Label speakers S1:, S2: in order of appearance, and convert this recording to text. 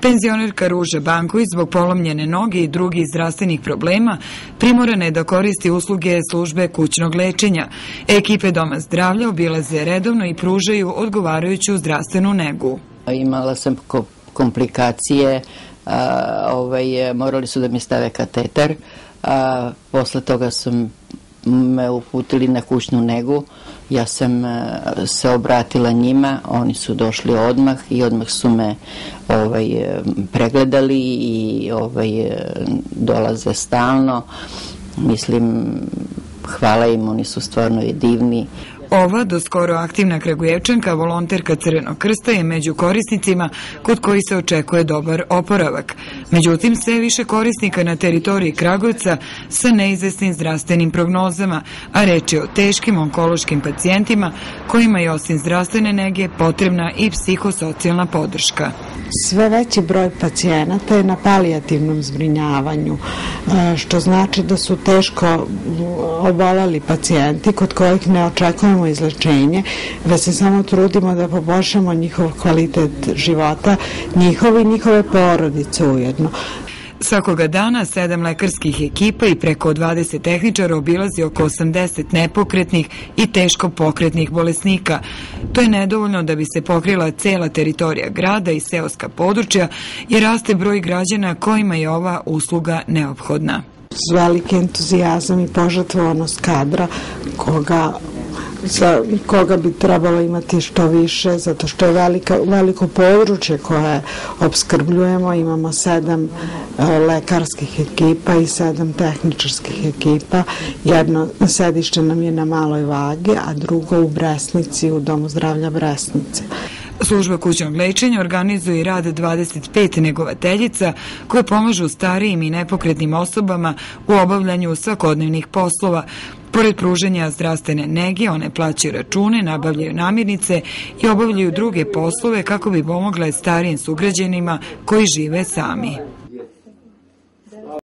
S1: Penzionerka Ruža Banković zbog polomljene noge i drugih zdravstvenih problema primorana je da koristi usluge službe kućnog lečenja. Ekipe Doma zdravlja obilaze redovno i pružaju odgovarajuću zdravstvenu negu.
S2: Imala sam komplikacije, morali su da mi stave kateter, posle toga sam me uputili na kućnu negu. Ja sam se obratila njima, oni su došli odmah i odmah su me pregledali i dolaze stalno. Mislim, hvala im, oni su stvarno divni.
S1: Ova doskoro aktivna Kragujevčanka, volonterka Crvenog krsta, je među korisnicima kod koji se očekuje dobar oporavak. Međutim, sve više korisnika na teritoriji Kragujevca sa neizvesnim zdravstvenim prognozama, a reč je o teškim onkološkim pacijentima kojima je osim zdravstvene nege potrebna i psihosocijalna podrška.
S3: Sve veći broj pacijenata je na palijativnom zbrinjavanju, što znači da su teško oboleli pacijenti kod kojih ne očekujemo izlečenje, već se samo trudimo da poboljšamo njihov kvalitet života, njihove porodice ujedno.
S1: Svakoga dana 7 lekarskih ekipa i preko 20 tehničara obilazi oko 80 nepokretnih i teško pokretnih bolesnika. To je nedovoljno da bi se pokrila cela teritorija grada i seoska područja, jer raste broj građana kojima je ova usluga neophodna.
S3: Veliki entuzijazam i požrtvovanost kadra koga bi trebalo imati što više, zato što je veliko područje koje opskrbljujemo. Imamo 7 lekarskih ekipa i 7 tehničarskih ekipa. Jedno sedište nam je na Maloj Vagi, a drugo u Bresnici, u Domu zdravlja Bresnice.
S1: Služba kućnog lečenja organizuje i rad 25 negovateljica koje pomažu starijim i nepokretnim osobama u obavljanju svakodnevnih poslova. Pored pružanja zdravstvene nege, one plaćaju račune, nabavljaju namirnice i obavljaju druge poslove kako bi pomogle starijim sugrađanima koji žive sami.